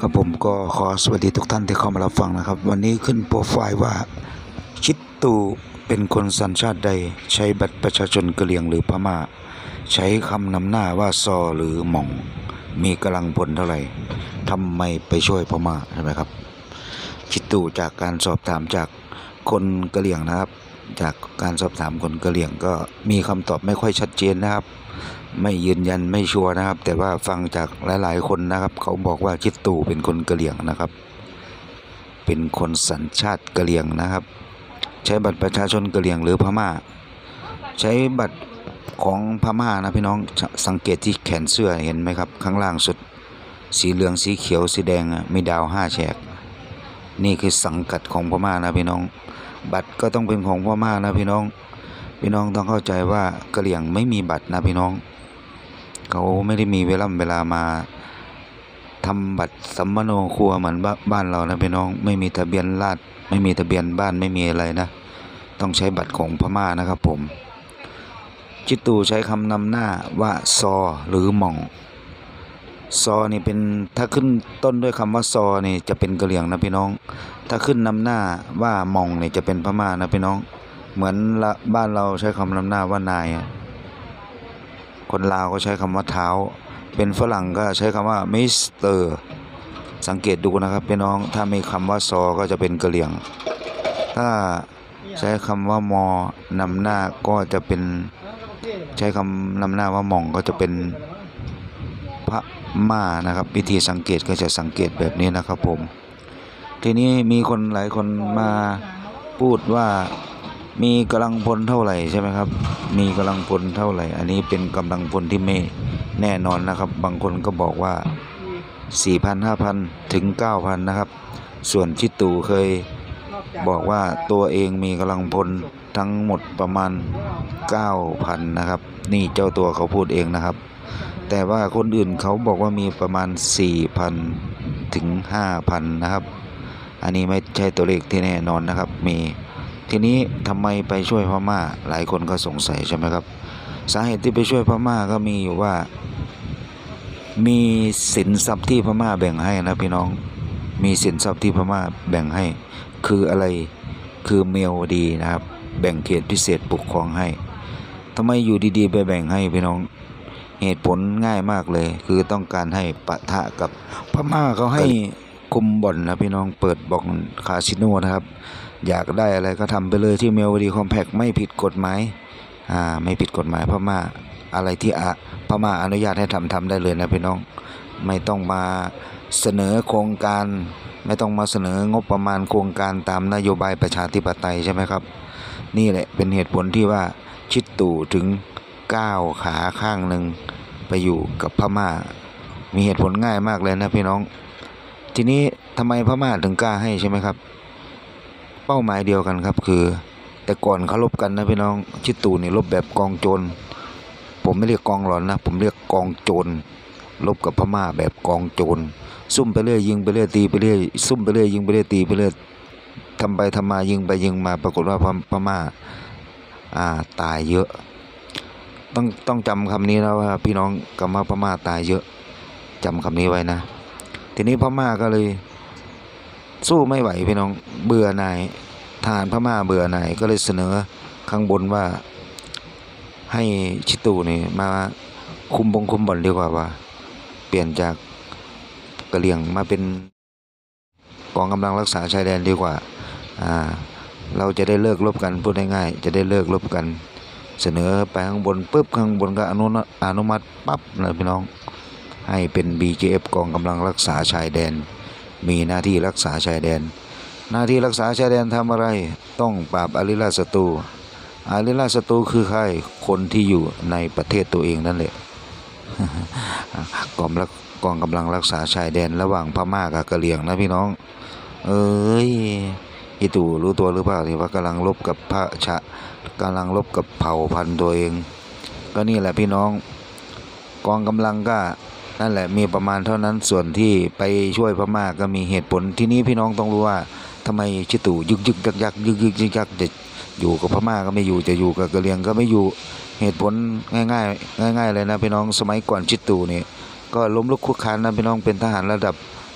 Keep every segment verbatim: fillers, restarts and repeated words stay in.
ครับผมก็ขอสวัสดีทุกท่านที่เข้ามารับฟังนะครับวันนี้ขึ้นโปรไฟล์ว่าชิดตูเป็นคนสัญชาติใดใช้บัตรประชาชนกะเหรี่ยงหรือพม่าใช้คำนำหน้าว่าซอหรือหม่องมีกำลังพลเท่าไหร่ทำไมไปช่วยพม่าใช่ไหมครับชิดตูจากการสอบถามจากคนกะเหรี่ยงนะครับจากการสอบถามคนกะเหรี่ยงก็มีคำตอบไม่ค่อยชัดเจนนะครับไม่ยืนยันไม่ชัวร์นะครับแต่ว่าฟังจากหลายๆคนนะครับเขาบอกว่าชิดตูเป็นคนกะเหรี่ยงนะครับเป็นคนสัญชาติกะเหรี่ยงนะครับใช้บัตรประชาชนกะเหรี่ยงหรือพม่าใช้บัตรของพม่านะพี่น้องสังเกตที่แขนเสื้อเห็นไหมครับข้างล่างสุดสีเหลืองสีเขียวสีแดงมีดาวห้าแฉกนี่คือสังกัดของพม่านะพี่น้องบัตรก็ต้องเป็นของพม่านะพี่น้องพี่น้องต้องเข้าใจว่ากะเหรี่ยงไม่มีบัตรนะพี่น้องเขาไม่ได้มีเวลาเวลามาทำบัตรสัมมโนครัวเหมือนบ้านเรานะพี่น้องไม่มีทะเบียนราษฎร์ไม่มีทะเบียนบ้านไม่มีอะไรนะต้องใช้บัตรของพม่านะครับผมชิดตูใช้คำนำหน้าว่าซอหรือหม่องซอนี่เป็นถ้าขึ้นต้นด้วยคำว่าซอนี่จะเป็นกะเหรี่ยงนะพี่น้องถ้าขึ้นนำหน้าว่าหม่องนี่จะเป็นพม่านะพี่น้องเหมือนละบ้านเราใช้คำนำหน้าว่านายคนลาวก็ใช้คำว่าเท้าเป็นฝรั่งก็ใช้คำว่ามิสเตอร์สังเกตดูนะครับพี่น้องถ้ามีคำว่าซอก็จะเป็นกะเหรี่ยงถ้าใช้คำว่ามอนำหน้าก็จะเป็นใช้คำนำหน้าว่าหม่องก็จะเป็นพม่านะครับวิธีสังเกตก็จะสังเกตแบบนี้นะครับผมทีนี้มีคนหลายคนมาพูดว่ามีกำลังพลเท่าไหร่ใช่ไหมครับมีกำลังพลเท่าไหร่อันนี้เป็นกำลังพลที่ไม่แน่นอนนะครับบางคนก็บอกว่า สี่พัน ห้าพัน ถึง เก้าพัน นะครับส่วนชิดตูเคยบอกว่าตัวเองมีกำลังพลทั้งหมดประมาณ เก้าพัน นะครับนี่เจ้าตัวเขาพูดเองนะครับแต่ว่าคนอื่นเขาบอกว่ามีประมาณ สี่พัน ถึง ห้าพัน นะครับอันนี้ไม่ใช่ตัวเลขที่แน่นอนนะครับมีทีนี้ทำไมไปช่วยพม่าหลายคนก็สงสัยใช่ไหมครับสาเหตุที่ไปช่วยพม่าก็มีอยู่ว่ามีสินทรัพย์ที่พม่าแบ่งให้นะพี่น้องมีสินทรัพย์ที่พม่าแบ่งให้คืออะไรคือเมียวดีนะครับแบ่งเขตพิเศษปกครองให้ทำไมอยู่ดีๆไปแบ่งให้พี่น้องเหตุผลง่ายมากเลยคือต้องการให้ปะทะกับพม่าเขาให้คุมบ่อนนะพี่น้องเปิดบ่อนคาสิโนนะครับอยากได้อะไรก็ทำไปเลยที่เมียวดีคอมแพคไม่ผิดกฎหมายอ่าไม่ผิดกฎหมายพม่าอะไรที่อะพม่าอนุญาตให้ทำทำได้เลยนะพี่น้องไม่ต้องมาเสนอโครงการไม่ต้องมาเสนองบประมาณโครงการตามนโยบายประชาธิปไตยใช่ไหมครับนี่แหละเป็นเหตุผลที่ว่าชิดตู่ถึงก้าวขาข้างหนึ่งไปอยู่กับพม่ามีเหตุผลง่ายมากเลยนะพี่น้องทีนี้ทำไมพม่าถึงกล้าให้ใช่ไหมครับเป้าหมายเดียวกันครับคือแต่ก่อนเขารบกันนะพี่น้องชิดตู่นี่รบแบบกองโจรผมไม่เรียกกองหลอนนะผมเรียกกองโจรรบกับพม่าแบบกองโจรซุ่มไปเรื่อยยิงไปเรื่อยตีไปเรื่อยซุ่มไปเรื่อยยิงไปเรื่อยตีไปเรื่อยทำไปทำมายิงไปยิงมาปรากฏว่าพม่าอ่าตายเยอะต้องต้องจำคำนี้นะว่าพี่น้องกำมาพม่าตายเยอะจำคำนี้ไว้นะทีนี้พม่าก็เลยสู้ไม่ไหวพี่น้องเบื่อหน่ายทหารพม่าเบื่อหน่ายก็เลยเสนอข้างบนว่าให้ชิดตูนี่มาคุมบงคุมบ่อนดีกว่าว่าเปลี่ยนจากกะเหรี่ยงมาเป็นกองกำลังรักษาชายแดนดีกว่าอ่าเราจะได้เลิกรบกันพูดง่ายๆจะได้เลิกรบกันเสนอไปข้างบนปุ๊บข้างบนก็อนุอนุมัติปั๊บเลยพี่น้องให้เป็น บี เจ เอฟ กองกำลังรักษาชายแดนมีหน้าที่รักษาชายแดนหน้าที่รักษาชายแดนทำอะไรต้องปราบอริราชศัตรูอริราชศัตรูคือใครคนที่อยู่ในประเทศตัวเองนั่นแหละกองรักกองกำลังรักษาชายแดนระหว่างพม่ากับกะเหรี่ยงนะพี่น้องเอ้ยอีตู่รู้ตัวหรือเปล่าที่ว่ากำลังรบกับพระชะกำลังรบกับเผ่าพันธุ์ตัวเองก็นี่แหละพี่น้องกองกำลังก็นั่นแหละมีประมาณเท่านั้นส่วนที่ไปช่วยพม่าก็มีเหตุผลที่นี้พี่น้องต้องรู้ว่าทำไมชิดตู่ยึกยึกยักยักยึกยึกยักยักจะอยู่กับพม่าก็ไม่อยู่จะอยู่กับกะเหรี่ยงก็ไม่อยู่เหตุผลง่ายง่ายง่ายง่ายเลยนะพี่น้องสมัยก่อนชิดตู่นี่ก็ล้มลุกคลุกคลานนะพี่น้องเป็นทหารระดับ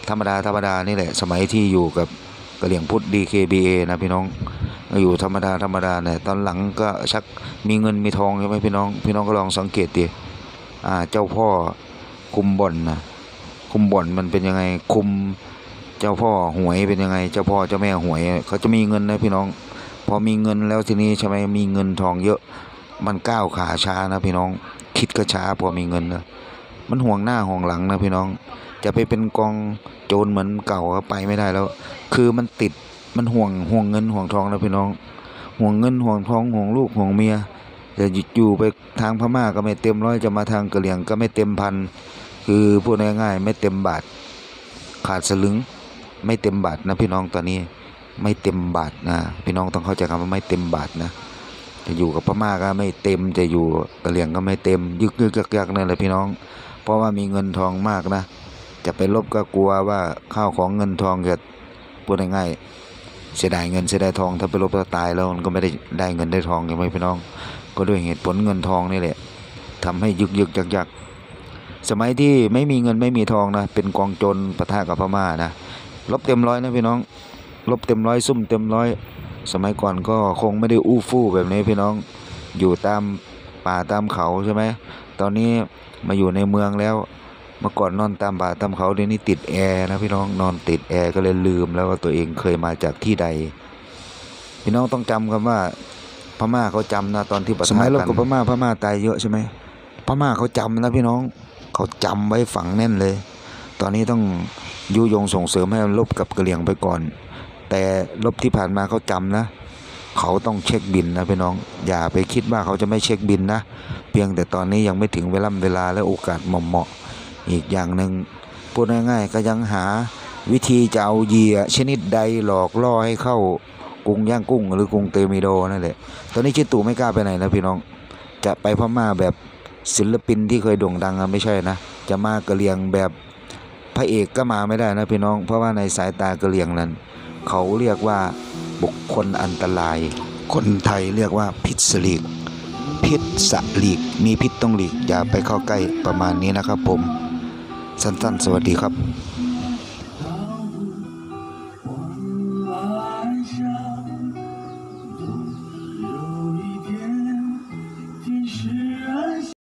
ธรรมดาธรรมดานี่แหละสมัยที่อยู่กับกะเหรี่ยงพุทธ ดี เค บี เอ นะพี่น้องอยู่ธรรมดาธรรมดาเนี่ยตอนหลังก็ชักมีเงินมีทองใช่ไหมพี่น้องพี่น้องก็ลองสังเกตดิอ่าเจ้าพ่อคุมบ่อนนะคุมบ่อนมันเป็นยังไงคุมเจ้าพ่อหวยเป็นยังไงเจ้าพ่อเจ้าแม่หวยเขาจะมีเงินนะพี่น้องพอมีเงินแล้วทีนี้ใช่ไหมมีเงินทองเยอะมันก้าวขาช้านะพี่น้องคิดก็ช้าพอมีเงินนะมันห่วงหน้าห่วงหลังนะพี่น้องจะไปเป็นกองโจรเหมือนเก่าก็ไปไม่ได้แล้วคือมันติดมันห่วงห่วงเงินห่วงทองนะพี่น้องห่วงเงินห่วงทองห่วงลูกห่วงเมียจะอยู่ไปทางพม่าก็ไม่เต็มร้อยจะมาทางกะเหรี่ยงก็ไม่เต็มพันคือพูดง่ายๆไม่เต็มบาทขาดสลึงไม่เต็มบาทนะพี่น้องตอนนี้ไม่เต็มบาทนะพี่น้องต้องเข้าใจคำว่าไม่เต็มบาทนะจะอยู่กับพม่าก็ไม่เต็มจะอยู่กะเหรี่ยงก็ไม่เต็มยึกยึกยักยักนั่นแหละพี่น้องเพราะว่ามีเงินทองมากนะจะไปลบก็กลัวว่าข้าวของเงินทองจะพูดง่ายๆเสียดายเงินเสียดายทองถ้าไปลบก็ตายแล้วมันก็ไม่ได้ได้เงินได้ทองใช่ไหมพี่น้องก็ด้วยเหตุผลเงินทองนี่แหละทำให้ยึกยึกยักยักสมัยที่ไม่มีเงินไม่มีทองนะเป็นกองโจรปะทะกับพม่านะลบเต็มร้อยนะพี่น้องลบเต็มร้อยซุ่มเต็มร้อยสมัยก่อนก็คงไม่ได้อู้ฟู่แบบนี้พี่น้องอยู่ตามป่าตามเขาใช่ไหมตอนนี้มาอยู่ในเมืองแล้วเมื่อก่อนนอนตามป่าตามเขาเดี๋ยวนี้ติดแอร์นะพี่น้องนอนติดแอร์ก็เลยลืมแล้วว่าตัวเองเคยมาจากที่ใดพี่น้องต้องจำคำว่าพม่าเขาจำนะตอนที่ปะทะกันสมัยรบกับพม่าพม่าตายเยอะใช่ไหมพม่าเขาจำนะพี่น้องเขาจำไว้ฝังแน่นเลยตอนนี้ต้องยุยงส่งเสริมให้รบกับกะเหรี่ยงไปก่อนแต่รบที่ผ่านมาเขาจำนะเขาต้องเช็คบินนะพี่น้องอย่าไปคิดว่าเขาจะไม่เช็คบินนะเพียงแต่ตอนนี้ยังไม่ถึงเวลาเวลาและโอกาสเหมาะอีกอย่างหนึ่งพูดง่ายๆก็ยังหาวิธีจะเอาเหยื่อชนิดใดหลอกล่อให้เข้ากรุงย่างกุ้งหรือกรุงเตมิโดนั่นแหละตอนนี้ชิตู่ไม่กล้าไปไหนนะพี่น้องจะไปพม่าแบบศิลปินที่เคยโด่งดังไม่ใช่นะจะมากะเหรี่ยงแบบพระเอกก็มาไม่ได้นะพี่น้องเพราะว่าในสายตากะเหรี่ยงนั้นเขาเรียกว่าบุคคลอันตรายคนไทยเรียกว่าพิษสลีกพิษสลีกมีพิษต้องหลีกอย่าไปเข้าใกล้ประมาณนี้นะครับผมสั้นๆสวัสดีครับ